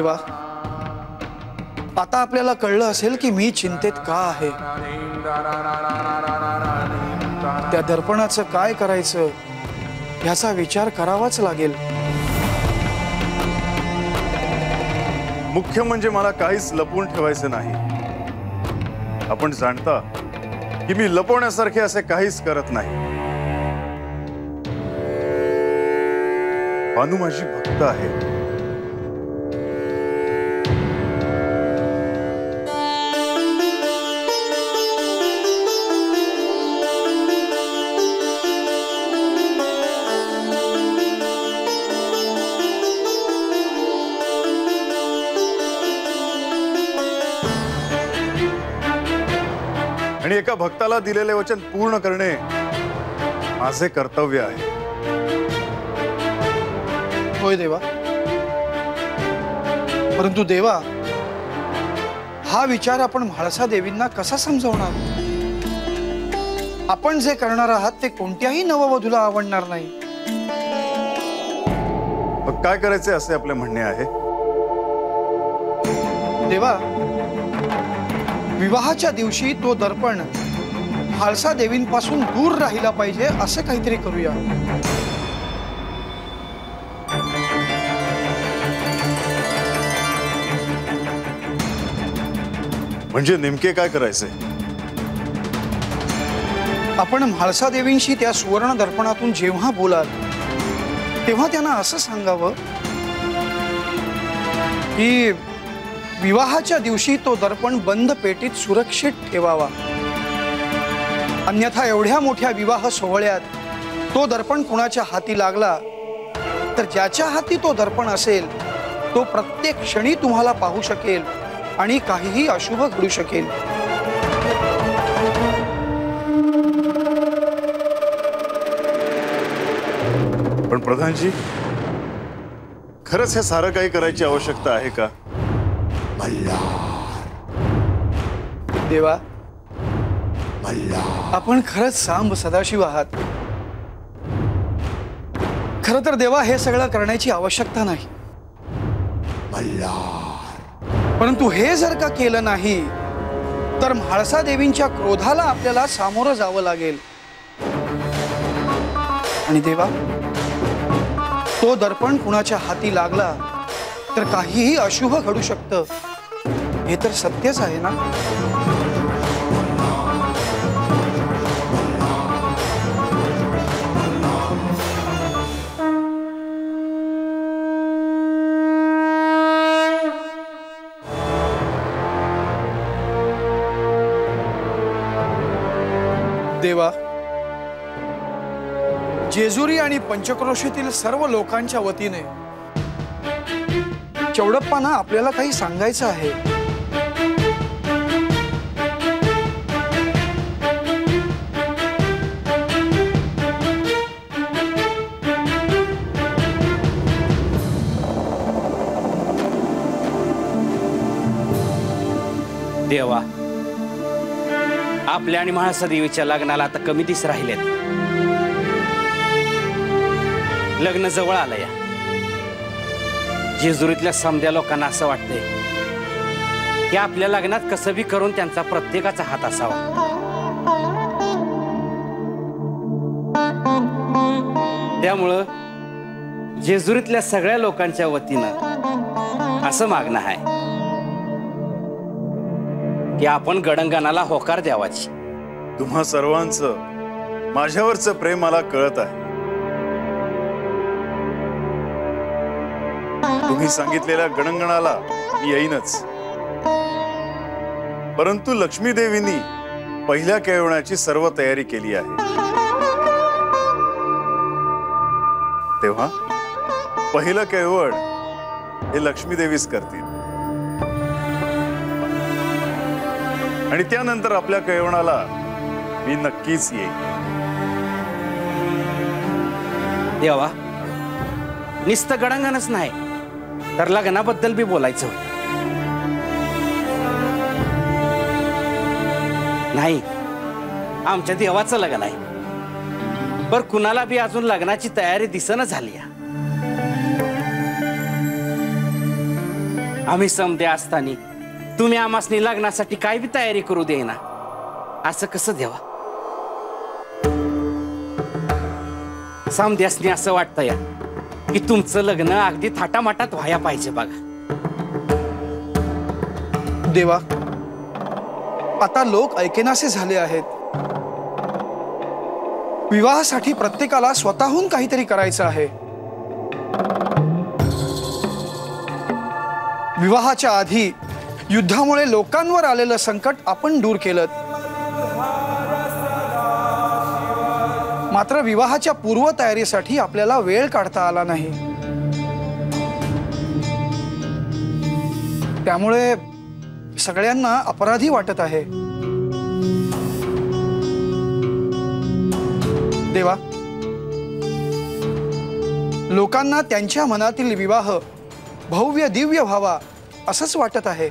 देवा, आता आपल्याला कळलं असेल की मी चिंतेत का आहे। त्या दर्पणाचं काय करायचं याचा विचार करावाच लागेल। मुख्य म्हणजे मला काहीच लपवून ठेवायचं नाही। आपण जाणता की मी लपवण्यासारखे असे काहीच करत नाही। भानू माझी भक्त आहे। आणि एका भक्ताला दिलेले वचन पूर्ण करणे माझे कर्तव्य आहे। होय देवा, परंतु देवा, हा विचार आपण म्हाळसा देवींना कसा समजवणार? आपण जे करणार आहात ते कोणत्याही नववधूला आवडणार नाही। मग काय करायचे असे आपले म्हणणे आहे? देवा, विवाहाच्या दिवशी तो दर्पण म्हाळसा देवींपासून दूर राहिला पाहिजे असं काहीतरी करूया। म्हणजे नेमके काय करायचे? आपण म्हाळसा देवींशी त्या सुवर्ण दर्पणातून जेव्हा बोलाल तेव्हा त्यांना असं सांगावं की विवाहाच्या दिवशी तो दर्पण बंद पेटीत सुरक्षित ठेवावा, अन्यथा एवढ्या मोठ्या विवाह सोहळ्यात तो दर्पण कुणाच्या हाती लागला तर ज्याच्या हाती तो दर्पण असेल तो प्रत्येक क्षणी तुम्हाला पाहू शकेल आणि काहीही अशुभ घडू शकेल। पण प्रधानजी, खरंच हे सारं काही करायची आवश्यकता आहे का? देवा, आपण खरंच सांब सदाशिव आहात। खरं तर देवा, हे सगळं करण्याची आवश्यकता नाही, परंतु हे जर का केलं नाही तर म्हाळसा देवींच्या क्रोधाला आपल्याला सामोरं जावं लागेल। आणि देवा, तो दर्पण कुणाच्या हाती लागला तर काहीही अशुभ घडू शकतं, हे तर सत्यच आहे ना? देवा, जेजुरी आणि पंचक्रोशीतील सर्व लोकांच्या वतीने चौडप्पांना आपल्याला काही सांगायचं आहे। देवा, आपल्या आणि म्हाळसा देवीच्या लग्नाला आता कमी दिवस राहिलेत। लग्न जवळ आलंय। जेजुरीतल्या समध्या लोकांना असं वाटतंय की आपल्या लग्नात कसं बी करून त्यांचा प्रत्येकाचा हात असावा। त्यामुळं जेजुरीतल्या सगळ्या लोकांच्या वतीनं असं मागणं आहे की आपण गडंगणाला होकार द्यावाची। तुम्हा सर्वांचं माझ्यावरचं प्रेम मला कळत आहे। तुम्ही सांगितलेल्या गडंगणाला मी येईनच, परंतु लक्ष्मी देवींनी पहिल्या केळवण्याची सर्व तयारी केली आहे, तेव्हा पहिलं केळवण हे लक्ष्मी देवीच करतील आणि त्यानंतर आपल्या केळवणाला मी नक्कीच येईन। देवा, नुसतं गडांगणच नाही तर लग्नाबद्दल बी बोलायचं होतं। नाही, आमच्या देवाचं लग्न आहे, पर कुणाला बी अजून लग्नाची तयारी दिसना झाली। आम्ही समदे असताना तुम्ही आमासनी लग्नासाठी काय बी तयारी करू देईना, असं कसं देवा? समद्यासनी असं वाटतं या की तुमचं लग्न अगदी थाटामाटात व्हाया पाहिजे बघा. देवा, आता लोक ऐकेनासे झाले आहेत. विवाहासाठी प्रत्येकाला स्वतःहून काहीतरी करायचं आहे. विवाहाच्या आधी युद्धामुळे लोकांवर आलेलं संकट आपण दूर केलं, मात्र विवाहाच्या पूर्वतयारीसाठी आपल्याला वेळ काढता आला नाही. त्यामुळे सगळ्यांना अपराधी वाटत आहे. देवा, लोकांना त्यांच्या मनातील विवाह भव्य दिव्य व्हावा असंच वाटत आहे.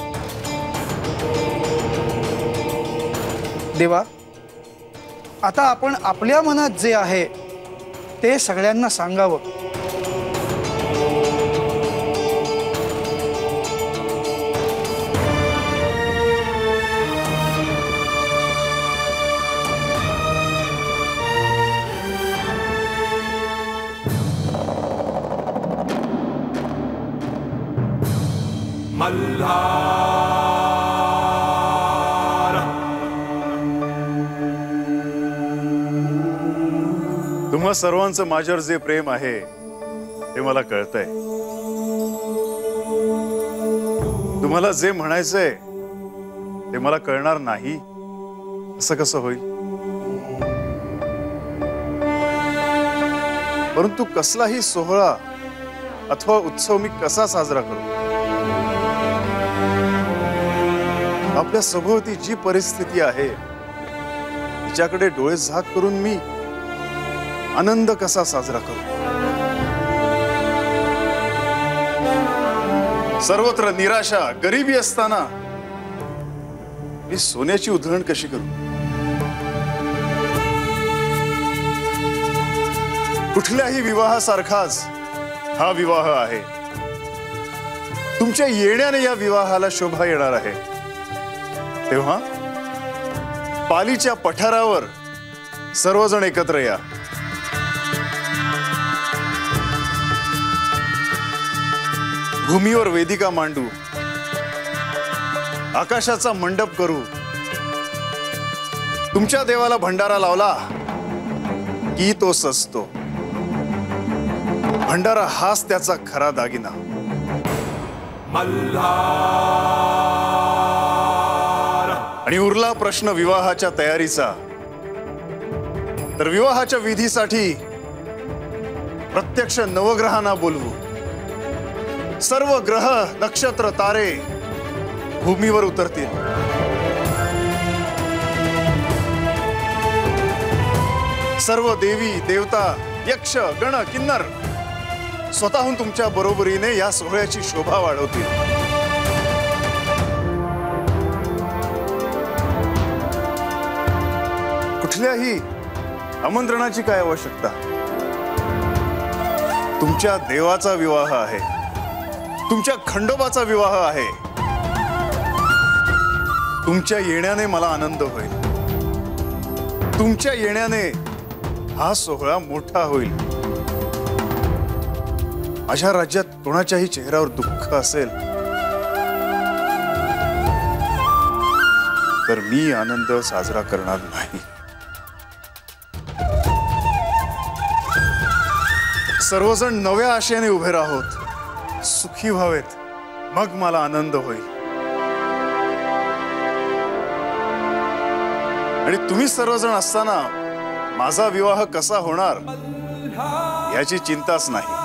देवा, आता आपण आपल्या मनात जे आहे ते सगळ्यांना सांगावं. तुम्हा सर्वांचं माझ्यावर जे प्रेम आहे ते मला कळतंय. तुम्हाला जे म्हणायचंय ते मला कळणार नाही असं कसं होईल? परंतु कसलाही सोहळा अथवा उत्सव मी कसा साजरा करू? आपल्या सभोवती जी परिस्थिती आहे तिच्याकडे डोळे झाक करून मी आनंद कसा साजरा करू? सर्वत्र निराशा, गरिबी असताना मी सोन्याची उधळण कशी करू? कुठल्याही विवाहासारखाच हा विवाह आहे. तुमच्या येण्याने या विवाहाला शोभा येणार आहे. तेव्हा पालीच्या पठारावर सर्वजण एकत्र या. भूमीवर वेदिका मांडू, आकाशाचा मंडप करू. तुमच्या देवाला भंडारा लावला की तो सजतो. भंडारा हाच त्याचा खरा दागिना. आणि उरला प्रश्न विवाहाच्या तयारीचा, तर विवाहाच्या विधीसाठी प्रत्यक्ष नवग्रहांना बोलवू. सर्व ग्रह, नक्षत्र, तारे भूमीवर उतरतील. सर्व देवी, देवता, यक्ष, गण, किन्नर स्वतःहून तुमच्या बरोबरीने या सोहळ्याची शोभा वाढवतील. कुठल्याही आमंत्रणाची काय आवश्यकता? तुमच्या देवाचा विवाह आहे, तुमच्या खंडोबाचा विवाह आहे. तुमच्या येण्याने मला आनंद होईल. तुमच्या येण्याने हा सोहळा मोठा होईल. माझ्या राज्यात कोणाच्याही चेहऱ्यावर दुःख असेल तर मी आनंद साजरा करणार नाही. सर्वजण नव्या आशेने उभे राहोत, सुखी व्हावेत, मग मला आनंद होईल. आणि तुम्ही सर्वजण असताना माझा विवाह कसा होणार याची चिंताच नाही.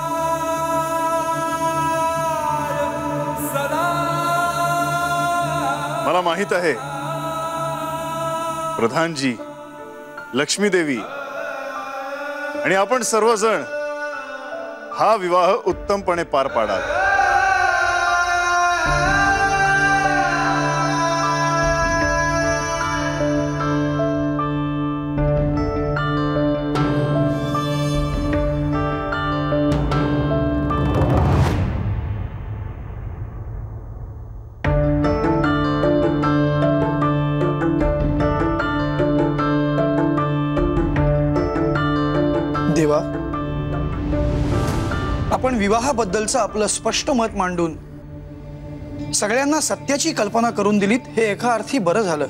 मला माहित आहे प्रधानजी, लक्ष्मी देवी आणि आपण सर्वजण हा विवाह उत्तमपणे पार पाडाल. आपण विवाहाबद्दलचं आपलं स्पष्ट मत मांडून सगळ्यांना सत्याची कल्पना करून दिलीत, हे एका अर्थी बरं झालं.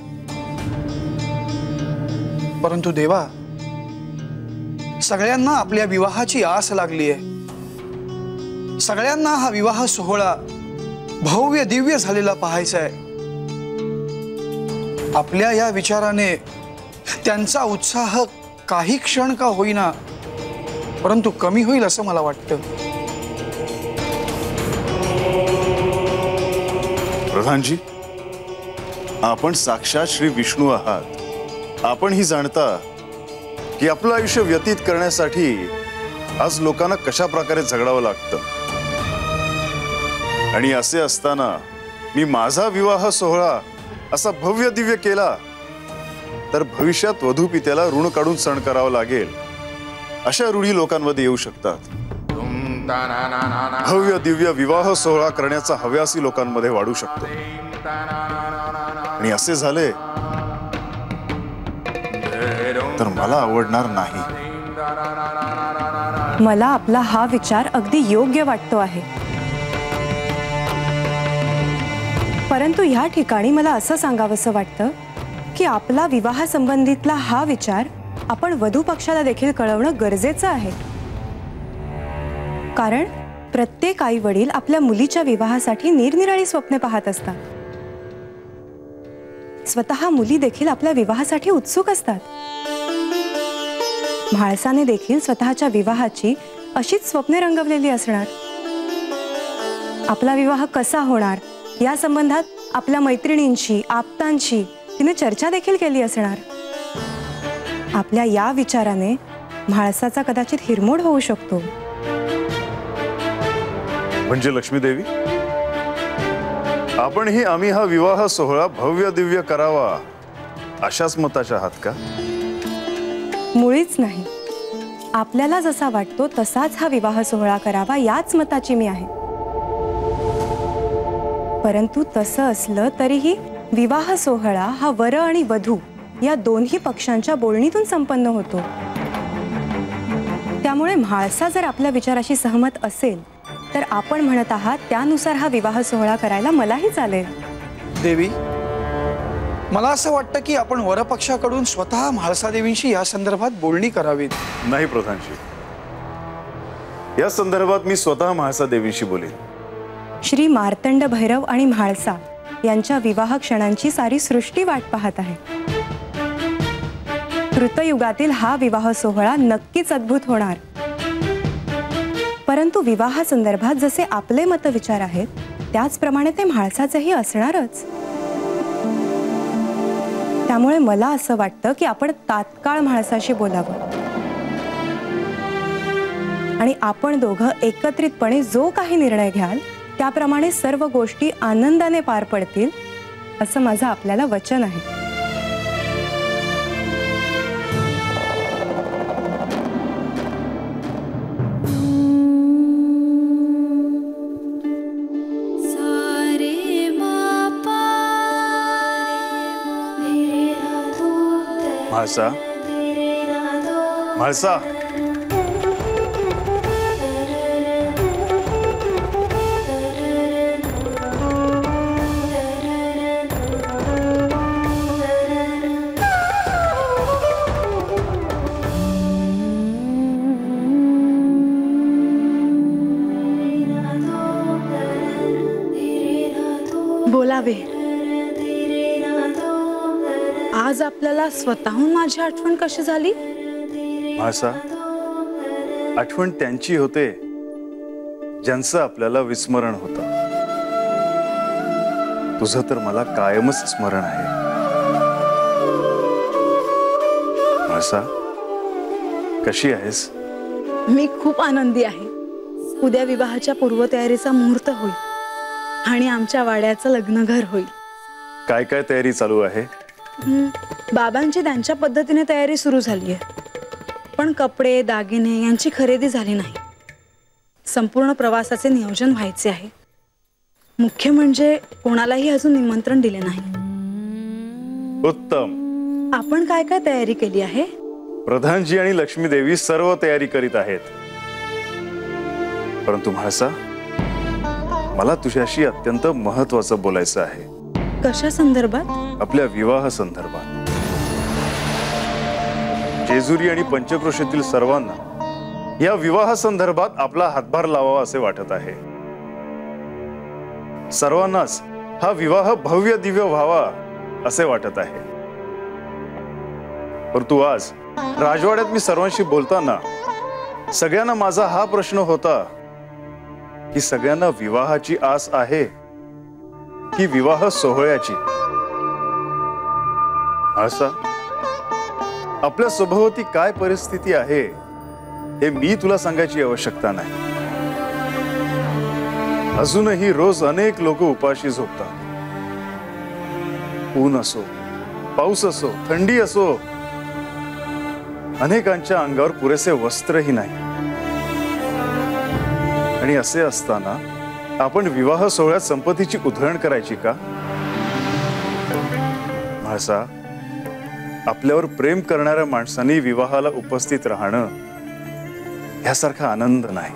परंतु देवा, सगळ्यांना आपल्या विवाहाची आस लागली आहे. सगळ्यांना हा विवाह सोहळा भव्य दिव्य झालेला पाहायचा आहे. आपल्या या विचाराने त्यांचा उत्साह काही क्षण का होईना परंतु कमी होईल असं मला वाटतं. प्रधानजी, आपण साक्षात श्री विष्णू आहात. आपण ही जाणता की आपलं आयुष्य व्यतीत करण्यासाठी आज लोकांना कशा प्रकारे झगडावं लागतं. आणि असे असताना मी माझा विवाह सोहळा असा भव्य दिव्य केला तर भविष्यात वधू पित्याला ऋण काढून सण करावं लागेल अशा रूढी लोकांमध्ये येऊ शकतात. भव्य दिव्य विवाह सोहळा करण्याचा हव्यासी लोकांमध्ये वाढू शकतो. आणि असे झाले तर मला आवडणार नाही. मला आपला हा विचार अगदी योग्य वाटतो आहे. परंतु या ठिकाणी मला असं सांगावंसं वाटतं की आपला विवाह संबंधितला हा विचार आपण वधू पक्षाला देखील कळवणं गरजेचं आहे. कारण प्रत्येक आई वडील आपल्या मुलीच्या विवाहासाठी निरनिराळी स्वप्ने पाहत असतात. स्वतः मुली देखील आपल्या विवाहासाठी उत्सुक असतात. म्हाळसाने देखील स्वतःच्या विवाहाची अशीच स्वप्ने रंगवलेली असणार. आपला विवाह कसा होणार या संबंधात आपल्या मैत्रिणींशी, आप्तांशी तिने चर्चा देखील केली असणार. आपल्या या विचाराने म्हाळसाचा कदाचित हिरमोड होऊ शकतो. म्हणजे लक्ष्मीदेवी, आपणही आम्ही हा विवाह सोहळा भव्य दिव्य करावा अशाच मताच्या आहात का? मुळीच नाही. आपल्याला जसा वाटतो तसाच हा विवाह सोहळा करावा याच मताची मी आहे. परंतु तसं असलं तरीही विवाह सोहळा हा वर आणि वधू या दोन्ही पक्षांच्या बोलणीतून संपन्न होतो. त्यामुळे म्हाळसा जर आपल्या विचाराशी सहमत असेल तर आपण म्हणत आहात त्यानुसार हा विवाह सोहळा करायला मलाही चालेल. देवी, मला असं वाटतं की आपण वरपक्षाकडून स्वतः म्हाळसा देवींशी या संदर्भात बोलणी करावीत. नाही प्रधानजी, या संदर्भात मी स्वतः म्हाळसा देवींशी बोलेन. श्री मार्तंड भैरव आणि म्हाळसा यांच्या विवाह क्षणांची सारी सृष्टी वाट पाहत आहे. कृतयुगातील हा विवाह सोहळा नक्कीच अद्भुत होणार. परंतु विवाहा संदर्भात जसे आपले मत विचार आहेत त्याचप्रमाणे ते म्हाळसाचेही असणारच. त्यामुळे मला असं वाटतं की आपण तात्काळ म्हाळसाशी बोलावं आणि आपण दोघं एकत्रितपणे जो काही निर्णय घ्याल त्याप्रमाणे सर्व गोष्टी आनंदाने पार पडतील असं माझं आपल्याला वचन आहे. म्हाळसा, म्हाळसा, बोलावे. आज आपल्याला स्वतःहून माझी आठवण कशी झाली? म्हाळसा, आठवण त्यांची होते ज्यांचं आपल्याला विस्मरण होतं. तुझं तर मला कायमच स्मरण आहे. म्हाळसा, कशी आहेस? मी खूप आनंदी आहे. उद्या विवाहाच्या पूर्वतयारीचा मुहूर्त होईल आणि आमच्या वाड्याचं लग्न घर होईल. काय काय तयारी चालू आहे? बाबांची त्यांच्या पद्धतीने तयारी सुरू झाली आहे. पण कपडे, दागिने यांची खरेदी झाली नाही. संपूर्ण प्रवासाचे नियोजन व्हायचे आहे. मुख्य म्हणजे कोणालाही अजून निमंत्रण दिले नाही. उत्तम. आपण काय काय तयारी केली आहे? प्रधानजी आणि लक्ष्मी देवी सर्व तयारी करीत आहेत. परंतु म्हाळसा, मला तुझ्याशी अत्यंत महत्वाचं बोलायचं आहे. कशा संदर्भात? आपल्या विवाह संदर्भात. जेजुरी आणि पंचक्रोशीतील सर्वांना या विवाह संदर्भात आपला हातभार लावावा असे वाटत आहे. सर्वांनाच हा विवाह भव्य दिव्य व्हावा असे वाटत आहे. परंतु आज राजवाड्यात मी सर्वांशी बोलताना सगळ्यांना माझा हा प्रश्न होता की सगळ्यांना विवाहाची आस आहे की विवाह सोहळ्याची. असा आपल्या सभोवती काय परिस्थिती आहे हे मी तुला सांगायची आवश्यकता नाही. अजूनही रोज अनेक लोक उपाशी झोपतात. ऊन असो, पाऊस असो, थंडी असो, अनेकांच्या अंगावर पुरेसे वस्त्रही नाही. आणि असे असताना आपण विवाह सोहळ्यात संपत्तीची उधळण करायची का? म्हाळसा, आपल्यावर प्रेम करणाऱ्या माणसांनी विवाहाला उपस्थित राहणं यासारखा आनंद नाही.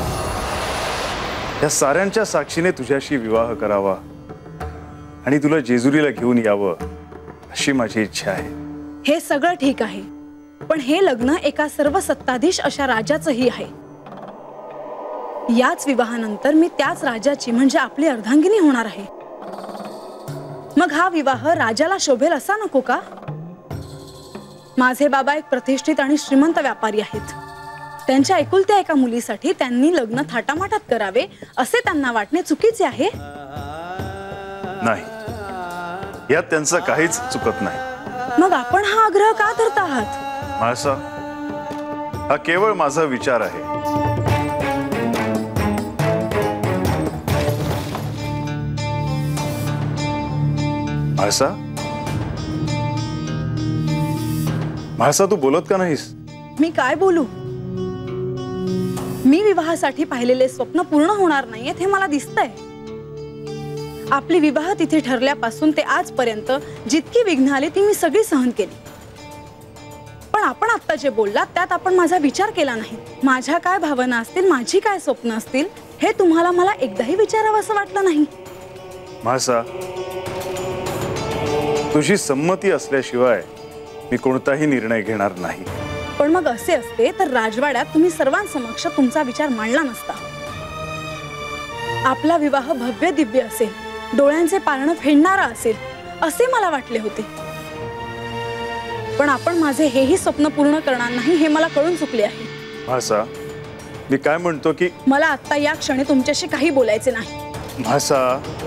या साऱ्यांच्या साक्षीने तुझ्याशी विवाह करावा आणि तुला जेजुरीला घेऊन यावं अशी माझी इच्छा आहे. हे सगळं ठीक आहे, पण हे लग्न एका सर्व सत्ताधीश अशा राजाचंही आहे. याच विवाहानंतर मी त्याच राजाची म्हणजे आपली अर्धांगिनी होणार आहे. मग हा विवाह राजाला शोभेल असा नको का? माझे बाबा एक प्रतिष्ठित आणि श्रीमंत व्यापारी आहेत. त्यांच्या एकुलत्या एका मुलीसाठी त्यांनी लग्न थाटामाटात करावे असे त्यांना वाटणे चुकीचे आहे. नाही, यात त्यांचं काहीच चुकत नाही. मग आपण हा आग्रह का धरत आहात? म्हाळसा, हा केवळ माझा विचार आहे. म्हाळसा, म्हाळसा, तू बोलत का नाहीस? मी काय बोलू? मी विवाहासाठी पाहिलेले स्वप्न पूर्ण होणार नाहीयेत हे मला दिसतंय. आपली विवाह तिथे ठरल्यापासून ते आजपर्यंत जितकी विघ्न आली ती मी सगळी सहन केली. पण आपण आता जे बोललात त्यात आपण माझा विचार केला नाही. माझ्या काय भावना असतील, माझी काय स्वप्न असतील हे तुम्हाला मला एकदाही विचारावं असं वाटलं नाही. म्हाळसा, तुझी संमती असल्याशिवाय मी कोणताही निर्णय घेणार नाही. पण मग असे असते तर राजवाड्यात तुम्ही सर्वांसमक्ष तुमचा विचार मांडला नसता. आपला विवाह भव्य दिव्य असेल, डोळ्यांचे पारणं फेडणारा असेल असे मला वाटले होते. पण आपण माझे हेही स्वप्न पूर्ण करणार नाही हे मला कळून चुकले आहे. म्हाळसा, मी काय म्हणतो की मला आता या क्षणी तुमच्याशी काही बोलायचे नाही. म्हाळसा,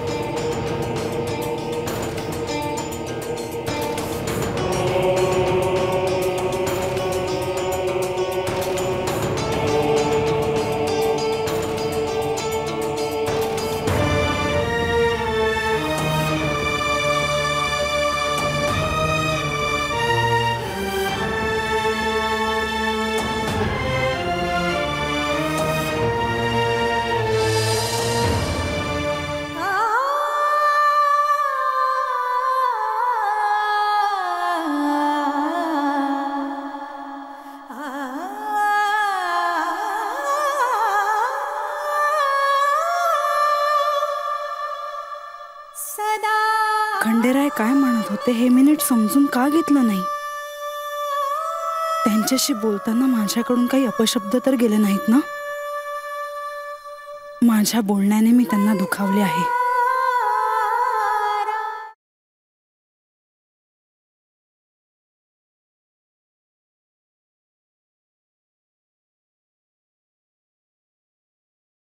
खंडेराय काय म्हणत होते हे मी नीट समजून का घेतलं नाही? त्यांच्याशी बोलताना माझ्याकडून काही अपशब्द तर गेले नाहीत ना? माझ्या बोलण्याने मी त्यांना दुखावले आहे.